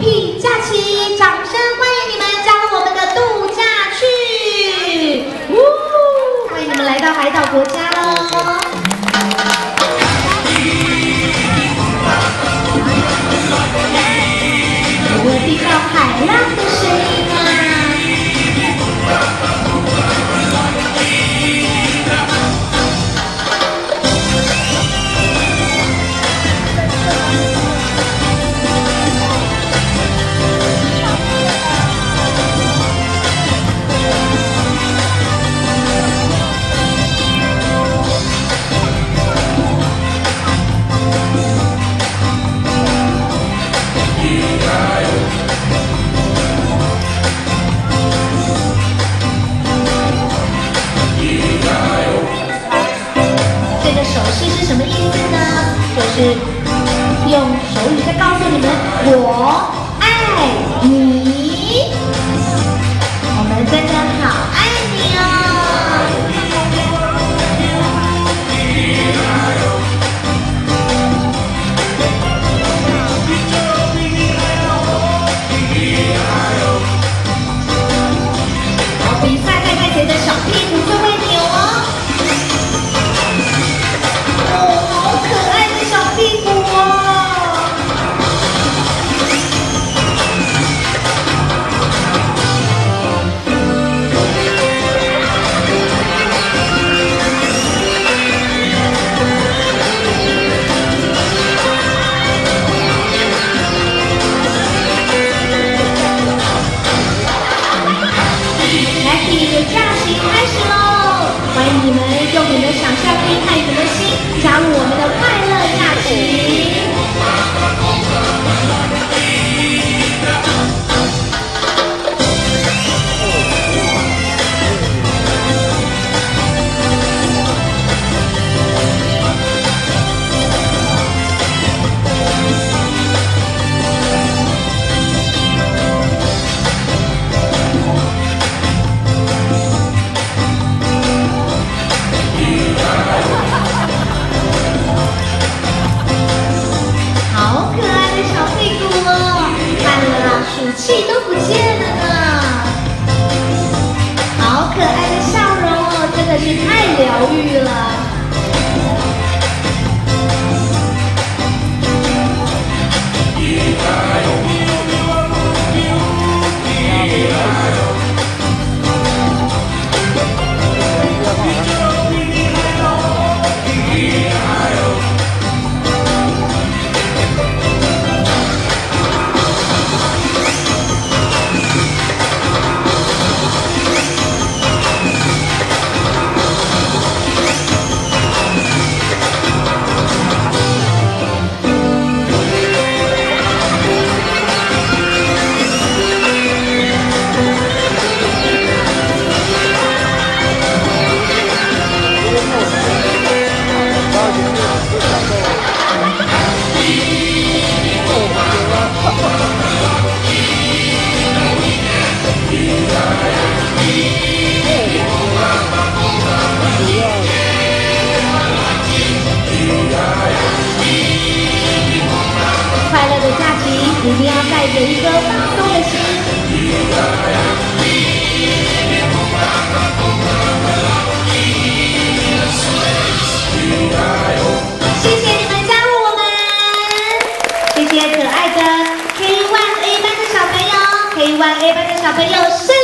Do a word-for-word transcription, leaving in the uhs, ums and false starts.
Happy 假期，掌声欢迎你们加入我们的度假去！呜，欢迎你们来到海岛国家喽！有没有听到海浪的声音啊？ 就是用手语在告诉你们，我爱你，我们真的好爱你哦。好，比赛看看谁的小屁股最会扭哦。 屁股哦！Happy 的假期开始喽！欢迎你们用你们的想象力和你们的心加入我们的快乐假期。 气都不见了呢，好可爱的笑容哦，真的是太疗愈了。快乐的假期一定要带着一颗放松的心。谢谢你们加入我们，谢谢可爱的 K 一 A 班的小朋友 ，K 一 A 班的小朋友生